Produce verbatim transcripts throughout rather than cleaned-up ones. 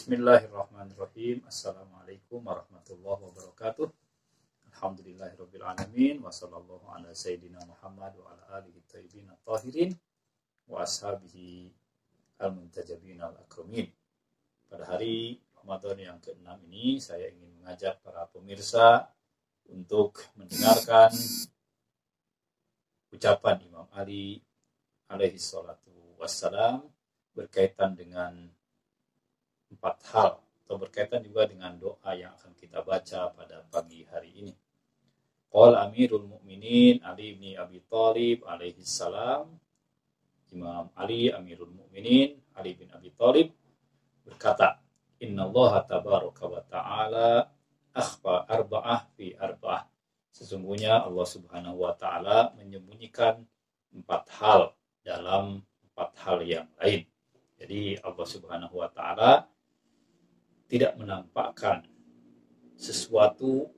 Bismillahirrahmanirrahim. Assalamualaikum warahmatullahi wabarakatuh. Alhamdulillahirabbil alamin wa sallallahu ala sayyidina Muhammad wa ala alihi thayyibin at-tahirin wa ashabihi al-muntajabin al-akramin. Pada hari Ramadan yang keenam ini saya ingin mengajak para pemirsa untuk mendengarkan ucapan Imam Ali alaihi salatu wassalam berkaitan dengan empat hal atau berkaitan juga dengan doa yang akan kita baca pada pagi hari ini. Qala Amirul Mukminin Ali bin Abi Thalib alaihi salam, Imam Ali Amirul Mukminin Ali bin Abi Thalib berkata, Innallaha tabaraka wa ta'ala akhfa arba'ah fi arba'ah. Sesungguhnya Allah Subhanahu wa taala menyembunyikan empat hal dalam empat hal yang lain. Jadi Allah Subhanahu wa taala tidak menampakkan sesuatu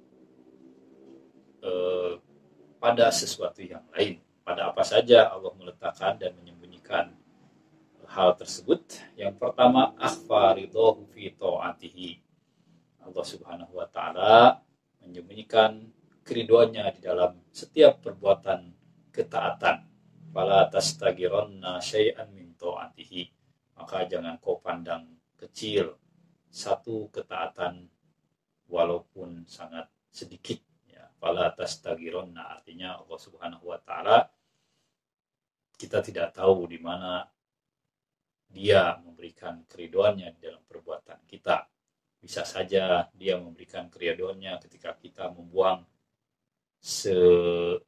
eh, pada sesuatu yang lain. Pada apa saja Allah meletakkan dan menyembunyikan hal tersebut. Yang pertama, akhfa ridhahu fi ta'atihi. Allah Subhanahu wa taala menyembunyikan keriduannya di dalam setiap perbuatan ketaatan. Fala tastagiranna syai'an min ta'atihi. Maka jangan kau pandang kecil satu ketaatan walaupun sangat sedikit, ya. Fala tastagironna, artinya Allah Subhanahu wa taala kita tidak tahu di mana Dia memberikan keriduannya di dalam perbuatan kita. Bisa saja Dia memberikan keriduannya ketika kita membuang sedikit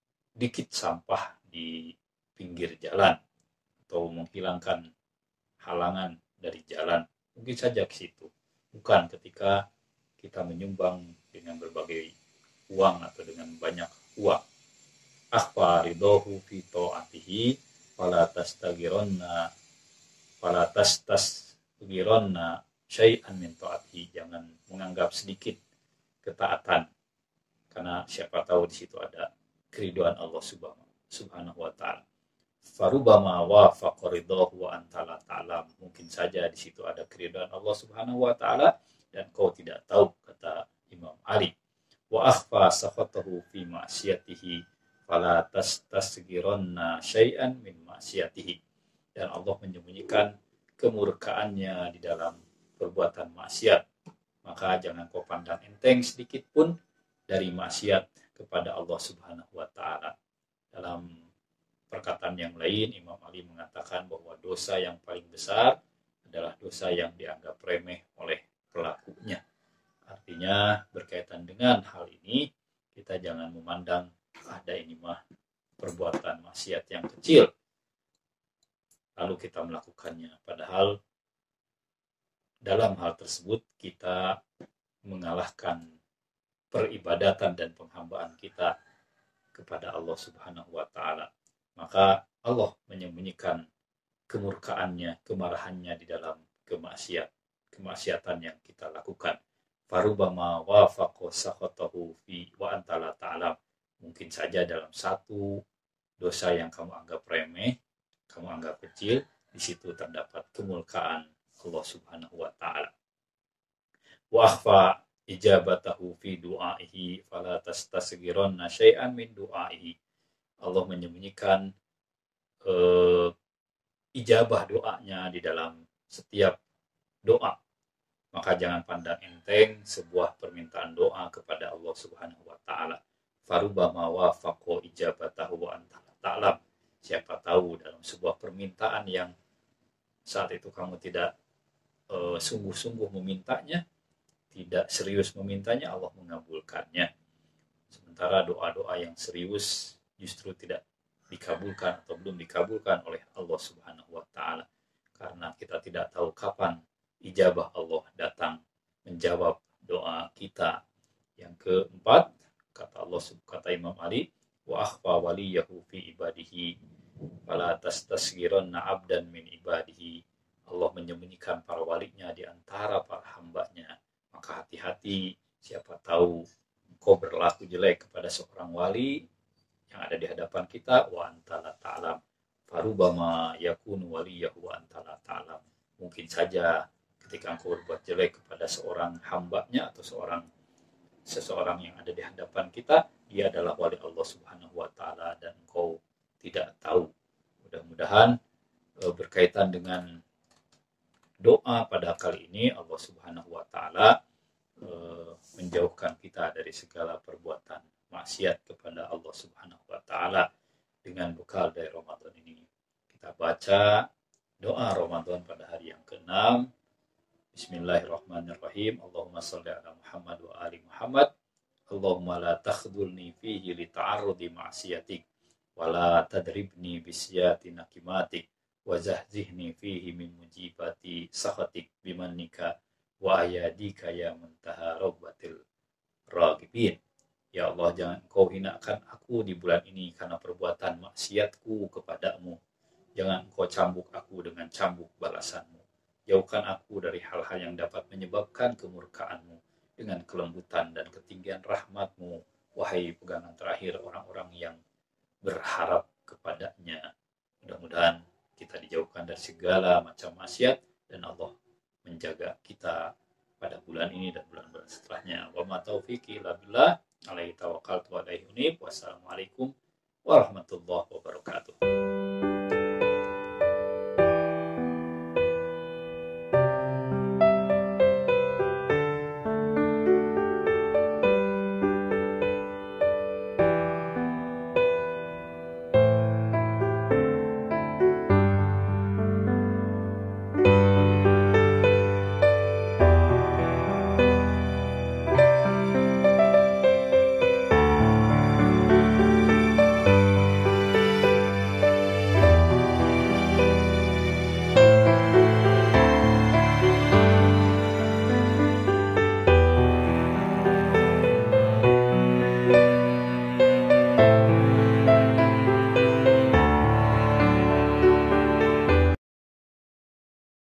sampah di pinggir jalan atau menghilangkan halangan dari jalan. Mungkin saja ke situ. Bukan ketika kita menyumbang dengan berbagai uang atau dengan banyak uang. Akhfa ridhahu fi ta'atihi fala tastagironna fala tastagironna syai'an min ta'atihi. Jangan menganggap sedikit ketaatan, karena siapa tahu di situ ada keriduan Allah Subhanahu wa taala. Farubama wafaqa ridhahu wa anta la ta'lam. Mungkin saja di situ ada keridhaan Allah Subhanahu wa taala dan kau tidak tahu, kata Imam Ali. Wa akhfa sakhatahu fi ma'siyatihi fala tastasgironna syai'an min ma'siyatihi. Dan Allah menyembunyikan kemurkaannya di dalam perbuatan maksiat. Maka jangan kau pandang enteng sedikit pun dari maksiat kepada Allah Subhanahu wa taala. Dalam perkataan yang lain, Imam Ali mengatakan bahwa dosa yang paling besar adalah dosa yang dianggap remeh oleh pelakunya. Artinya berkaitan dengan hal ini, kita jangan memandang ada ini mah perbuatan maksiat yang kecil, lalu kita melakukannya. Padahal dalam hal tersebut kita mengalahkan peribadatan dan penghambaan kita kepada Allah Subhanahu wa taala. Maka Allah menyembunyikan kemurkaannya, kemarahannya di dalam kemaksiat, kemaksiatan yang kita lakukan. Farubama wafaqa sakhatahu fi wa anta la ta'lam. Mungkin saja dalam satu dosa yang kamu anggap remeh, kamu anggap kecil, di situ terdapat kemurkaan Allah Subhanahu wa taala. Wa akhfa ijabatahu fi du'aihi fala tastasgironna syai'an min du'aihi. Allah menyembunyikan uh, ijabah doanya di dalam setiap doa. Maka jangan pandang enteng sebuah permintaan doa kepada Allah Subhanahu wa taala. Farubama wafaqa ijabatahu wa anta ta'lam. Siapa tahu dalam sebuah permintaan yang saat itu kamu tidak uh, sungguh-sungguh memintanya, tidak serius memintanya, Allah mengabulkannya. Sementara doa-doa yang serius justru tidak dikabulkan atau belum dikabulkan oleh Allah Subhanahu wa taala, karena kita tidak tahu kapan ijabah Allah datang menjawab doa kita. Yang keempat, kata Allah, kata Imam Ali, wa akhfa waliyahu fi ibadihi fala tastasgironna abdan min ibadihi. Allah menyembunyikan para walinya di antara para hambanya. Maka hati-hati, siapa tahu engkau berlaku jelek kepada seorang wali yang ada di hadapan kita, wa anta la ta'lam. Farubama yakunu waliyahu wa anta la ta'lam. Mungkin saja ketika engkau berbuat jelek kepada seorang hambanya atau seorang seseorang yang ada di hadapan kita, dia adalah wali Allah Subhanahu wa taala dan engkau tidak tahu. Mudah-mudahan e, berkaitan dengan doa pada kali ini Allah Subhanahu wa taala e, menjauhkan kita dari segala perbuatan maksiat kepada Allah Subhanahu wa taala dengan bekal dari Ramadan ini. Kita baca doa Ramadan pada hari yang keenam. Bismillahirrahmanirrahim. Allahumma shalli ala Muhammad wa ali Muhammad. Allahumma la takhdulni fihi li ta'arrudi ma'siyatik wa la tadribni bisyati nakimatik wa zahzihni fihi min mujibati sakhatik bimannika wa ayadika ya muntaha rabbatil ragibin. Ya Allah, jangan Engkau hinakan aku di bulan ini karena perbuatan maksiatku kepadamu. Jangan Engkau cambuk aku dengan cambuk balasanmu. Jauhkan aku dari hal-hal yang dapat menyebabkan kemurkaanmu dengan kelembutan dan ketinggian rahmatmu, wahai pegangan terakhir orang-orang yang berharap kepadanya. Mudah-mudahan kita dijauhkan dari segala macam maksiat dan Allah menjaga kita pada bulan ini dan bulan-bulan setelahnya. Wa ma taufiqi illa billah, alaihi tawakkaltu wa alaihi unib. Wassalamualaikum warahmatullahi wabarakatuh.